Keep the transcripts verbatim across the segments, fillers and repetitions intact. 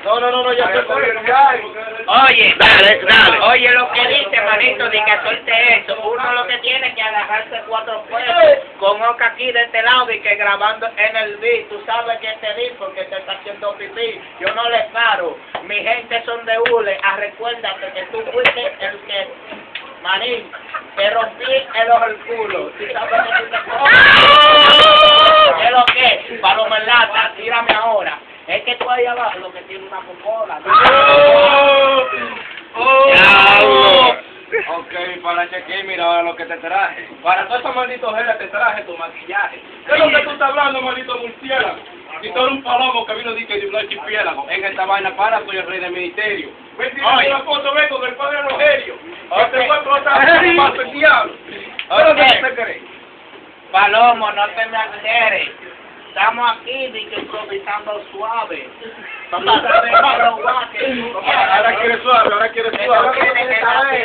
No, no, no, no, ya estoy Oye, Dale, dale. Oye, lo que dice, manito, de que suelte eso. Uno lo que tiene que agarrarse cuatro pesos con Oca aquí de este lado y que grabando en el beat. Tú sabes que te di porque te está haciendo pipí. Yo no le paro. Mi gente son de hule. Ah, recuérdate que tú fuiste el que, manín, te rompí el ojo el culo. ¿Tú sabes que tú te ¿qué es lo que? Paloma en lata, tírame ahora. Es que tú ahí abajo lo que tiene una popola. ¡Oh! ¡Oh! Diablo. Ok, para chequear, mira ahora lo que te traje. Para todos esos malditos geles te traje tu maquillaje. ¿Qué es lo que tú estás hablando, maldito murciélago? Si tú eres un palomo que vino de que de un archipiélago. En esta vaina para, soy el rey del ministerio. Ven, tírame una foto, ven con el padre Rogelio. Este fue explotado, paso el diablo. ¿Qué es lo que te crees? Palomo, no te me alteres. Estamos aquí, dice, improvisando suave. Vamos a hacer los guaques. Ahora quiere suave, ahora quiere suave. Yo no quiero que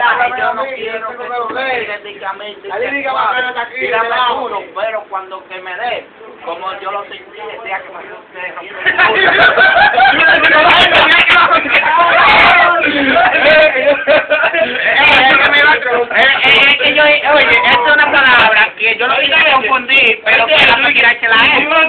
tírame uno, pero cuando que me dé, como yo lo sentí el día que me es que yo, oye, esta es una palabra que yo no quería confundir, pero que la me quiera echar la E. Yo no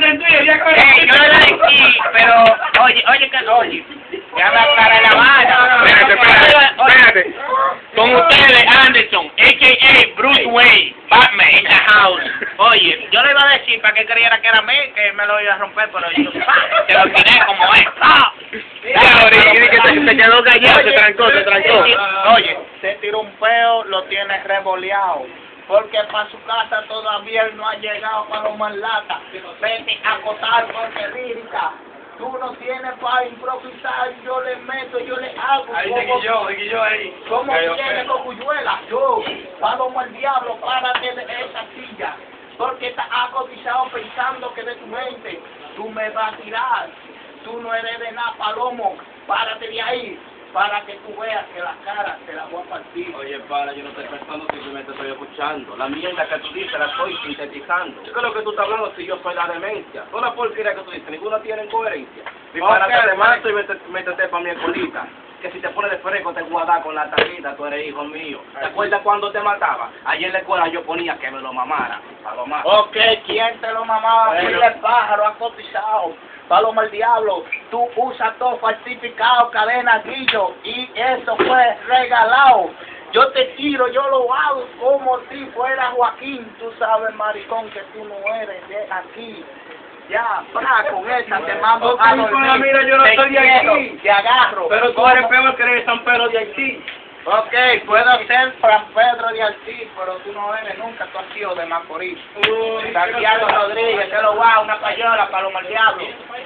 la decí, pero, oye, oye, que oye, ya me aclara la mano. Espérate, espérate, espérate. Con ustedes, Anderson, a k a. Bruce Wayne, Batman in the house. Oye, yo le iba a decir para que creyera que era mí, que me lo iba a romper, pero yo, te lo tiré como es. ¡Ah! Claro, y que se, se quedó callado, se trancó, se trancó. Oye, se tiró un peo, lo tiene revoleado. Porque para su casa todavía él no ha llegado para los más lata. Vete a acotar porque lírica. Tú no tienes para improvisar, yo le meto, yo le hago. Ahí seguí yo, seguí yo ahí. ¿Cómo tienes cocuyuela? Yo, palomo el diablo, párate de esa silla. Porque estás acotizado pensando que de tu mente tú me vas a tirar. Tú no eres de nada, palomo. Párate de ahí. Para que tú veas que la cara te la voy a partir. Oye, para, yo no estoy pensando, simplemente estoy escuchando. La mierda que tú dices la estoy sintetizando. ¿Qué es lo que tú estás hablando si yo soy la demencia? Toda la porquería que tú dices, ninguna tiene coherencia. Y para que te mato y métete para mi escuelita. Que si te pones de fresco te guardas con la tarjeta, tú eres hijo mío. ¿Te acuerdas cuando te mataba? Ayer en la escuela yo ponía que me lo mamara. A lo más. Ok, ¿quién te lo mamaba? Bueno. Dile pájaro, acotizado. Paloma el diablo, tú usas todo falsificado, cadena, guillo, y eso fue regalado. Yo te tiro, yo lo hago como si fuera Joaquín. Tú sabes, maricón, que tú no eres de aquí. Ya, para con esa, te mando Ok, a pana, dormir. mira, yo no Te soy de quiero, aquí. te agarro. Pero tú eres peor que eres San Pedro de Haití. Ok, puedo ser Fran Pedro de Ortiz, pero tú no eres nunca, tú has sido de Macorís. Santiago Rodríguez, te lo va, una payola, Paloma el diablo.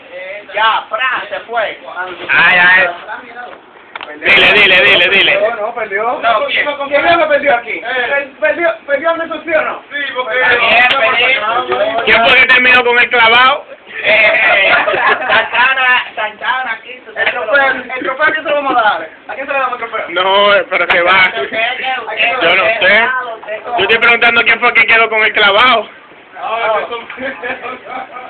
Ya, Fran, se fue. Ay, ay. Dile, dile, dile, dile. No, no, perdió. No, ¿quién? ¿Quién es que perdió aquí? ¿Perdió, perdió Anderson, sí o no? Sí, porque... Está bien, perdí. ¿Quién fue que terminó con el clavado? Eh, Santana, Santana, aquí. El trofeo, el trofeo, ¿a quién se lo vamos a dar? ¿A quién se le damos el trofeo? No, pero se va. Yo no sé. Yo estoy preguntando quién fue que quedó con el clavado. No, eso es un...